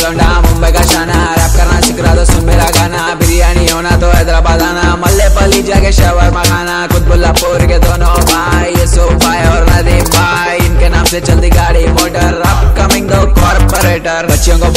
लौंडा मुंबई का शाना, रैप करना सीख रहा तो सुन मेरा गाना, बिरयानी होना तो हैदराबाद आना, मल्ले पली जाके शवरमा खाना, कुतुबुल्लापुर के दोनों भाई यूसुफ भाई और नदीम भाई, इनके नाम से चलती गाड़ी मोटर, अपकमिंग दो कॉर्पोरेटर, बच्चियों को